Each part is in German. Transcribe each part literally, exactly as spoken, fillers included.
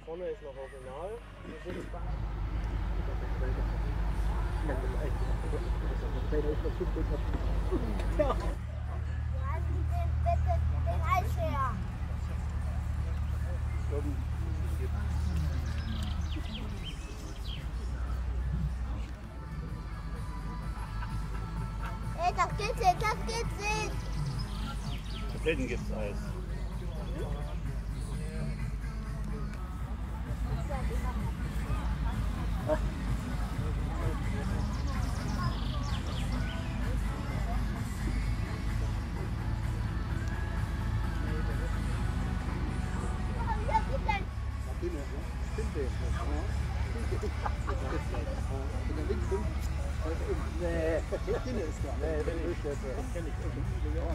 vorne ist noch Original. Die Sitzbank. Ja. Den Eis her. Hey, das gibt's nicht, das gibt's nicht. Hinten gibt's Eis. Nee, Kinder ist da. Nee, bin ich jetzt. Das kenne ich irgendwie. Ja.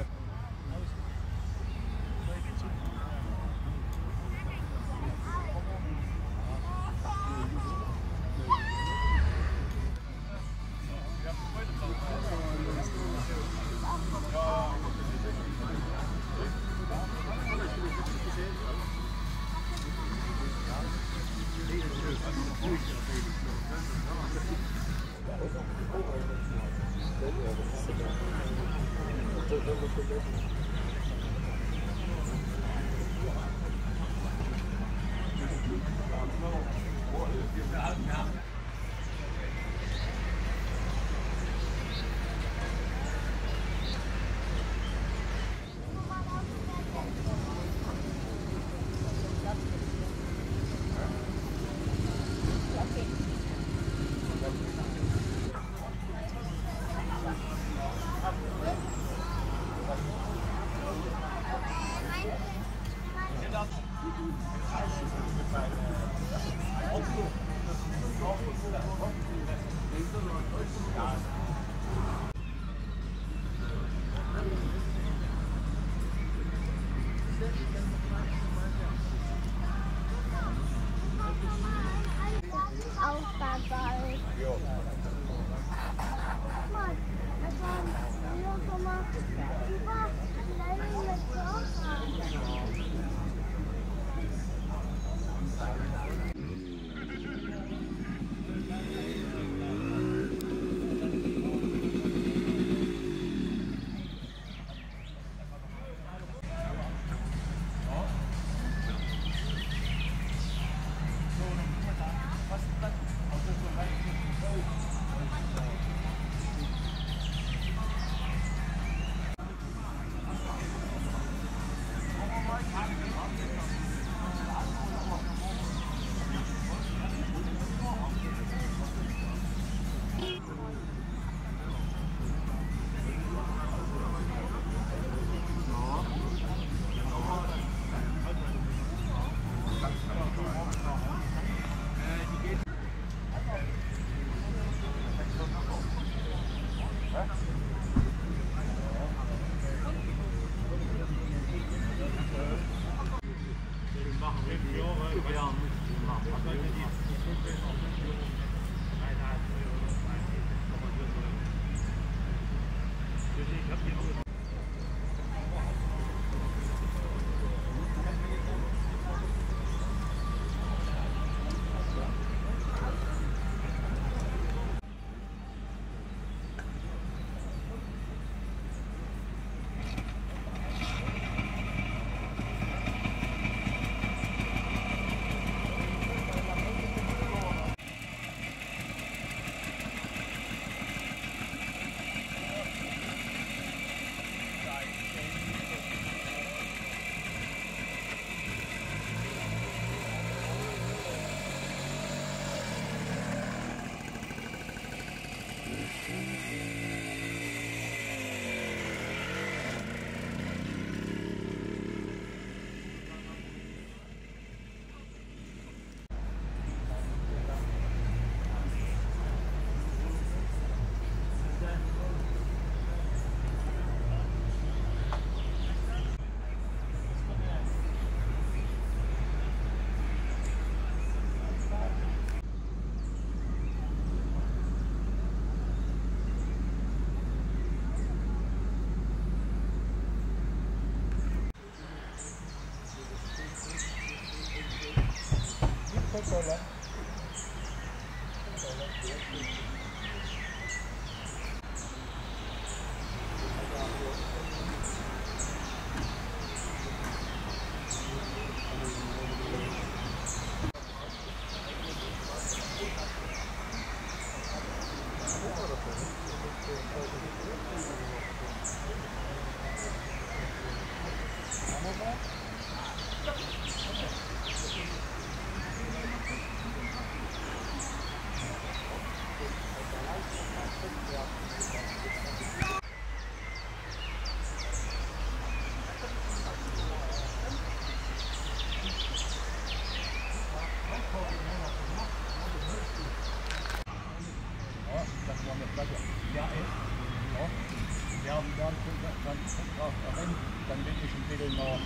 Dann bin ich ein bisschen nach.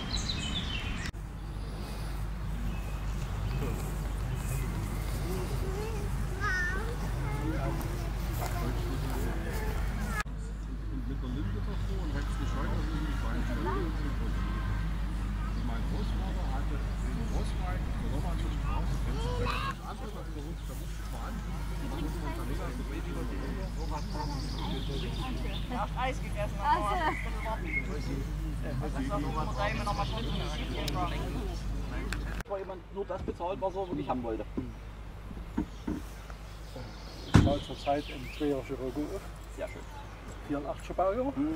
Mit der Linde davor und rechts die Scheune und die Weinstelle. Mein Großvater hatte den Großwein, der Sommer zur Straße, kennst du das andere, was über uns da wusste ich mal an. Und dann muss man da so weit über die Runde. Ja, Eis gegessen, aber ein bisschen warten. Das ist noch drei Minuten nochmal schnell zu War jemand nur das bezahlt, was er wirklich haben wollte. Ich zahle zurzeit im zweijährigen Rogo auf. Sehr schön. vierundachtziger Baujahr. Mhm.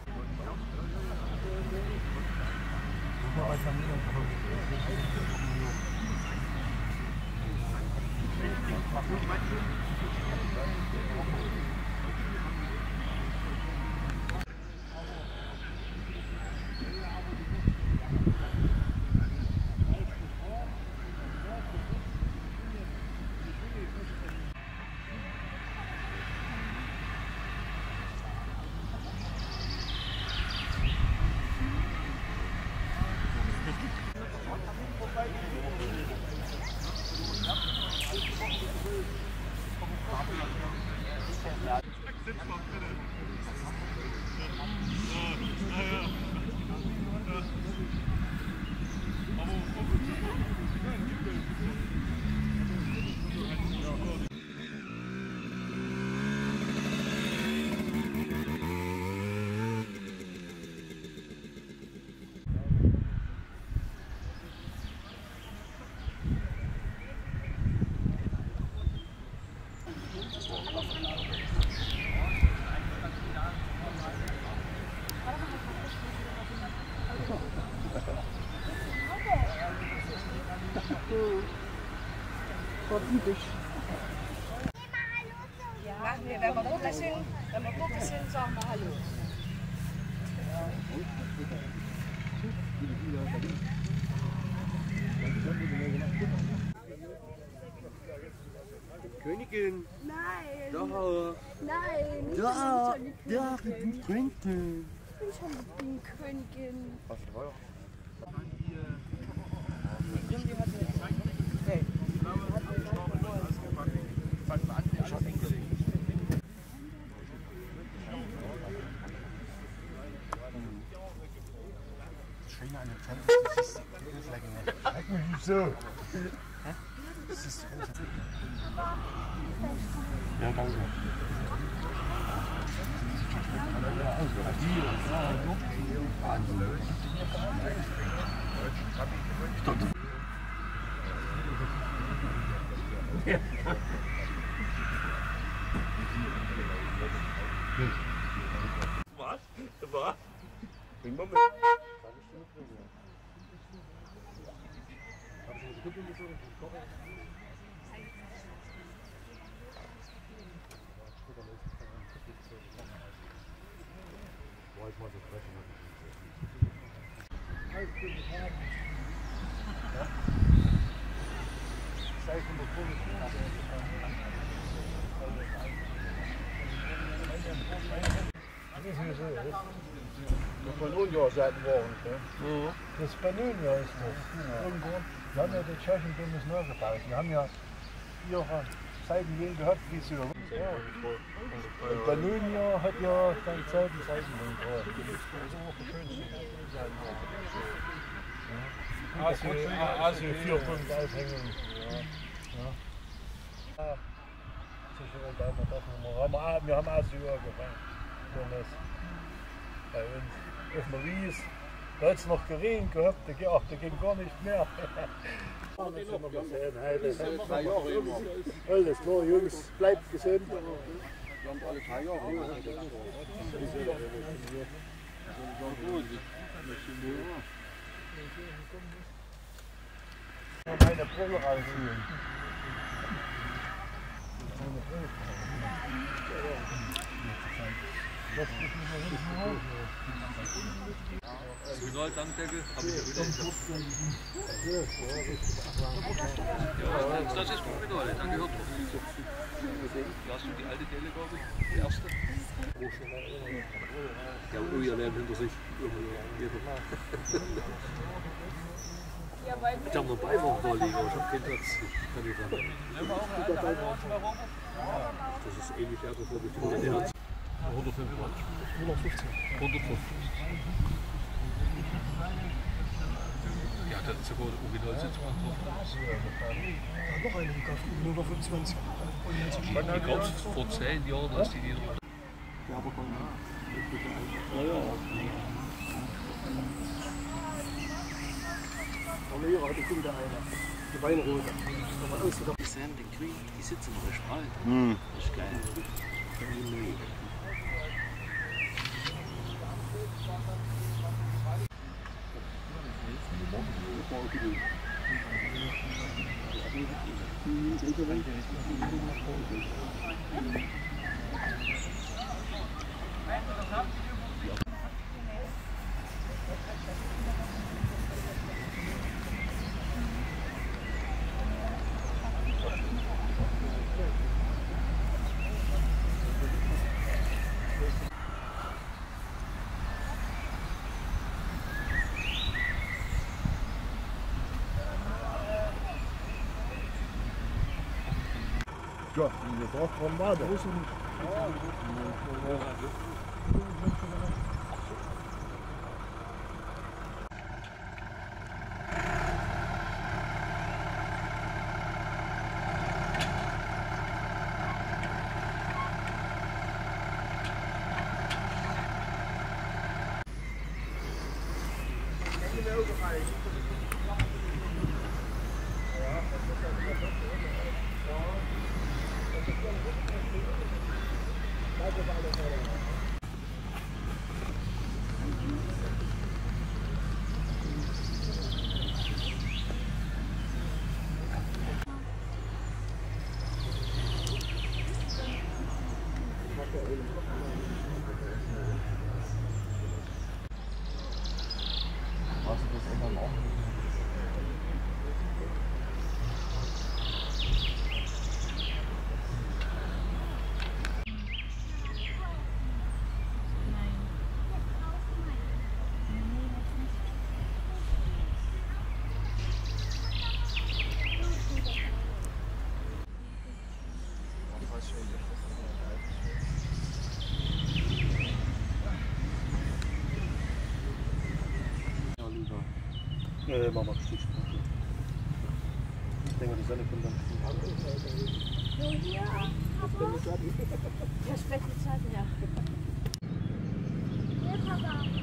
Ja, nee, wenn wir dort sind, wenn wir dort sind, sagen wir Hallo. Königin! Nein! Da! Nein! Ich Da! bin schon Da! Ich bin Königin! Ich bin schon die Königin. Schöne eine Tante, das ist Sag mir wieso? Das ist ja, danke. Was? Was? Bring mal mit. Von Ungarn-Seiten waren, ne? Das Pannonia ist das. Ungarn. Die haben ja die Tschechen dummes nachgebaut. Die haben ja ihre Seiten jeden gehabt, wie sie da ja. Und Pannonia hat ja dann Seiten, Seiten gehabt. Also, also vier, fünf Aufhängen. Ja. Sicher, und da haben wir das noch mal. Haben wir, wir haben auch so angefangen. Thomas. Bei uns. Auf der Wies. Da hat es noch geregnet gehabt, da, ach, da ging gar nicht mehr. Alles klar, Jungs, bleibt gesund. Wir haben alle drei Jahre. Meine Brille rausholen. Signaltankdeckel habe ich ja wieder. Ja, das, das ist gut Signal, da gehört drauf. Da hast du die alte Delle, glaube ich, die erste. Ja, und ihr lernt hinter sich. Ich habe noch Beiwagen vorliegen, aber ich habe keinen Platz. Ich kann nicht sagen. Das ist ewig ärger, glaube ich. hundertfünfundzwanzig. hundertfünfzig. hundertfünfzig. Ja, das ist sogar Originalsitzbank drauf. Ja, noch eine gekauft, nur noch fünfundzwanzig. Die gab es vor zehn Jahren, als die die. Ja, aber komm, Verlierer hatte ich wieder eine. Die Weinrose. Die Sand, den Green, die sitzen noch strahlen. Das ist geil. Ja, wie gesagt, wann war das? Äh, Mama, Stich. Ich denke, die Sonne kommt dann. So hier, Papa. Ja, später Zeit, ja. Hier, Papa.